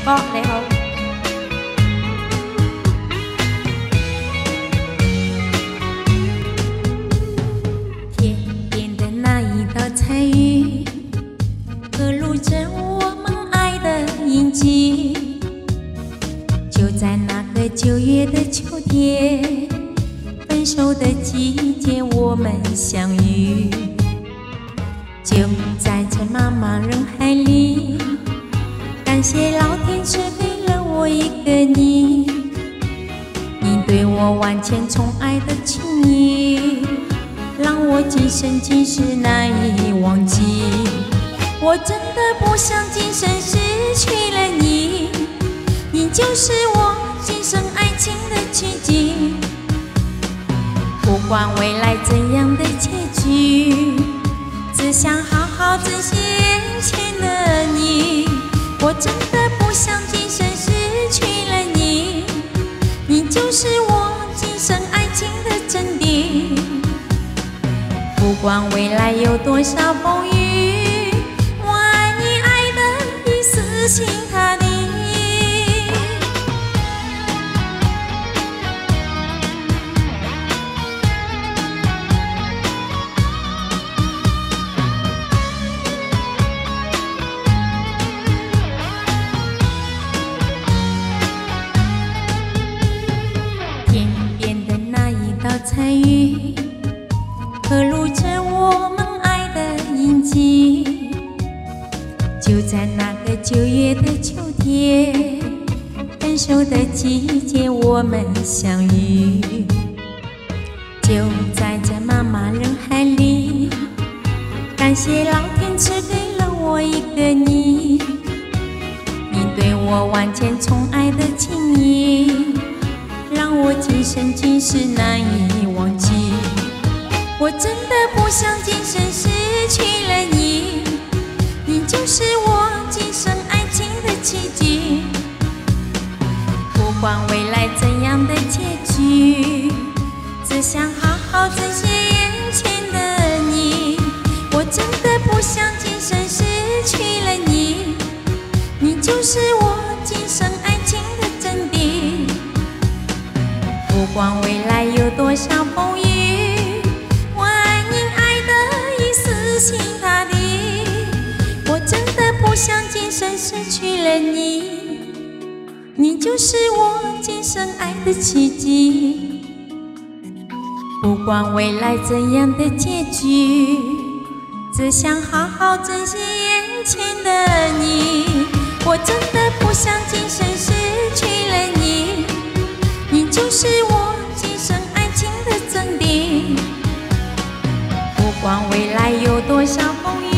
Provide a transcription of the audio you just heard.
có này không?天边的那一道彩云，刻录着我们爱的印记。就在那个9月的秋天，分手的季节，我们相遇。就在这茫茫人海里，感谢老天赐给了我一个你，你对我万千宠爱的情谊，让我今生今世难以忘记。我真的不想今生失去了你，你就是我今生爱情的奇迹。不管未来怎样的结局，只想好好珍惜眼前的你。我真的不想今生失去了你，你就是我今生爱情的真谛。不管未来有多少风雨，我爱你爱得一丝心塌地。彩云刻录着我们爱的印记，就在那个9月的秋天，分手的季节，我们相遇。就在这茫茫人海里，感谢老天赐给了我一个你，你对我万千宠爱的情谊，让我今生今世难以忘记。我真的不想今生失去了你，你就是我今生爱情的奇迹。不管未来怎样的结局，只想好好珍惜眼前的你。我真的不想今生失去了你，你就是我今生爱情的真谛。不管未来有多少风雨，我爱你爱得一丝心塌地。我真的不想今生失去了你，你就是我今生爱的奇迹。不管未来怎样的结局，只想好好珍惜眼前的你。我真的不想今生失去了你，你就是我今生爱情的真谛。不管未来有多少风雨，